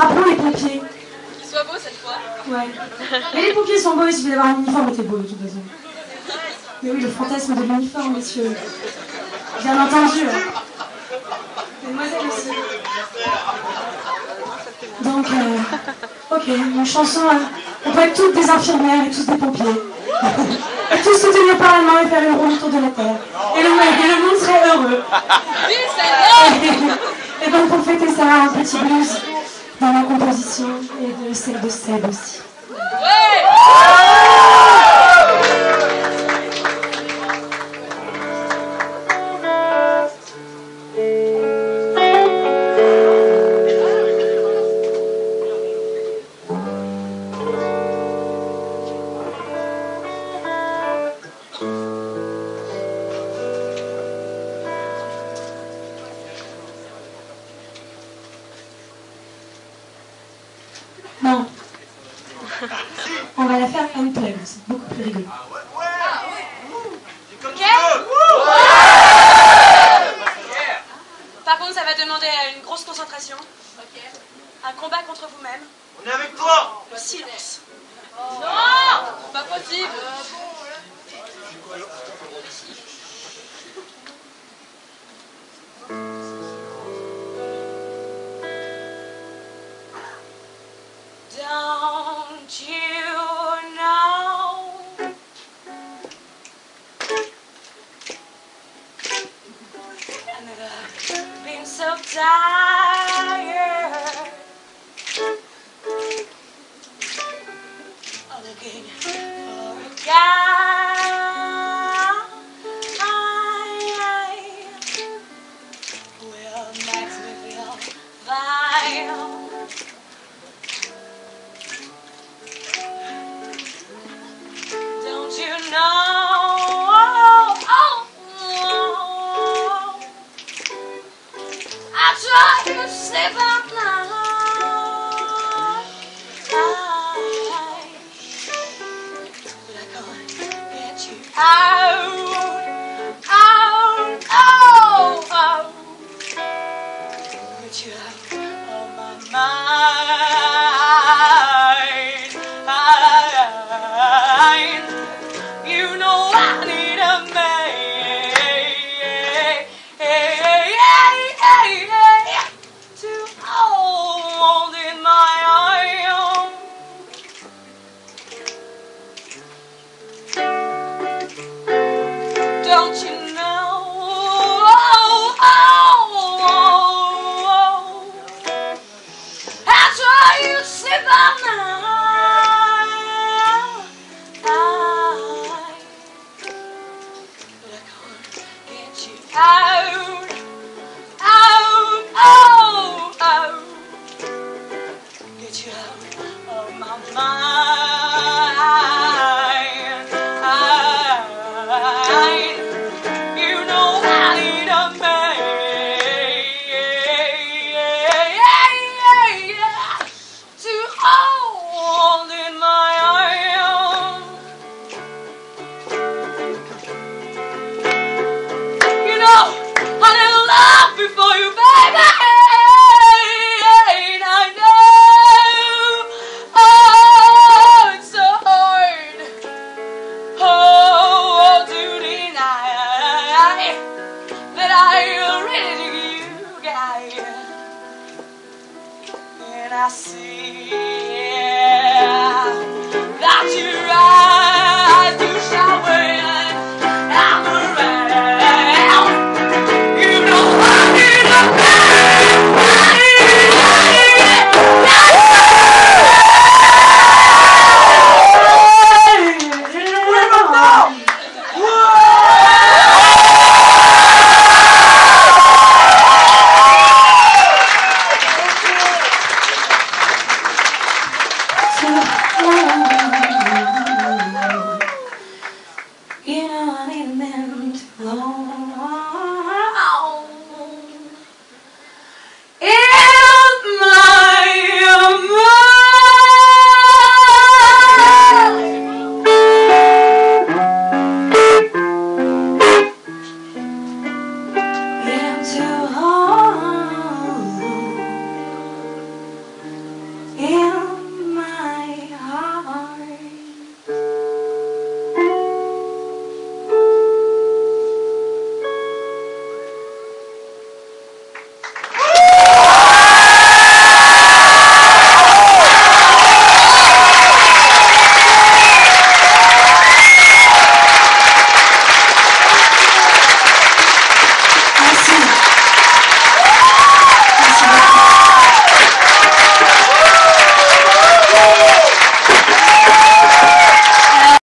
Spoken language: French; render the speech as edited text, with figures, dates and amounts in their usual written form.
Rappelons les pompiers. Qu'ils soient beaux cette fois. Ouais. Mais les pompiers sont beaux, il suffit d'avoir un uniforme et t'es beau de toute façon. Mais oui, le fantasme de l'uniforme, messieurs. Bien entendu. Mademoiselle aussi. Donc, ok, une chanson, on peut être toutes des infirmières et tous des pompiers. Et tous se tenir par la main et faire une roue autour de la terre. Et le monde serait heureux. Et donc pour fêter ça, un petit blues dans la composition et de celle de Seb aussi. Non. On va la faire unplugged, c'est beaucoup plus rigolo. Ok. Par contre, ça va demander une grosse concentration. Un combat contre vous-même. On est avec toi. Le silence. Non, pas possible. Don't you know I've never been so tired of looking for a guy will makes me feel fine. I try to sleep at night, but I can't get you out, get you out of my mind. You know I need a man. Don't you know? I try to sleep at night, but I can't get you out, get you out of my mind. You know I need a man to hold in my arms. You know I didn't love before you, baby. And I know, oh, it's so hard, oh, to deny that I really do you, guy. And I see